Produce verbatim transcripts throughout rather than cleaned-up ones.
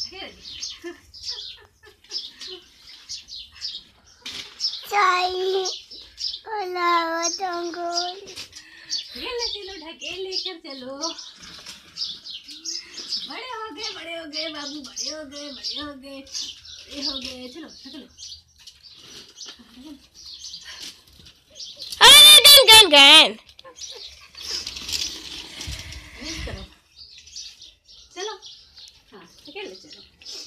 चाहिए चलो ढकेल लेकर चलो। बड़े हो गए बड़े हो गए बाबू, बड़े हो गए बड़े हो गए बड़े हो गए। चलो चलो गन गन गन करो। चलो हाँ ढकेल चलो।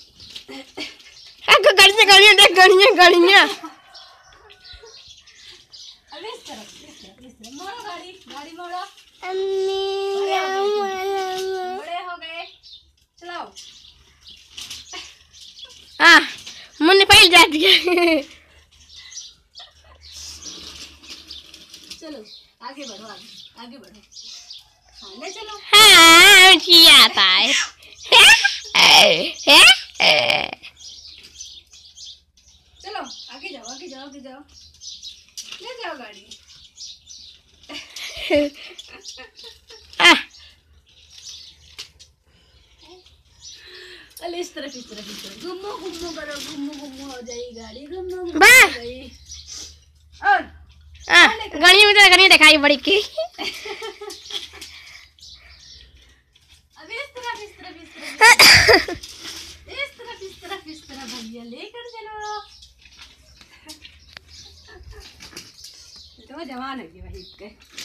आपको गड़ियां गड़ियां देख गड़ियां गड़ियां अब इस तरफ इस तरफ इस तरफ मोड़ो गाड़ी गाड़ी मोड़ो। अम्मी बड़े हो गए चलाओ। हाँ मुन्ने पहल जाती है। चलो आगे बढ़ो आगे आगे बढ़ो। हाँ ले चलो। हाँ मुझे आता है। चलो आगे जाओ आगे जाओ आगे जाओ ले जाओ गाड़ी। अरे इस तरफ इस तरफ इस तरफ घुमो घुमो करो घुमो घुमो हो जाएगी गाड़ी घुमो घुमो हो गई। और गणी में तो गणी दिखाई बड़ी की। अब इस तरफ इस तरफ इस तरफ इस तरफ इस तरफ इस तरफ भैया लेकर चलो। तो जवान होगी वही के।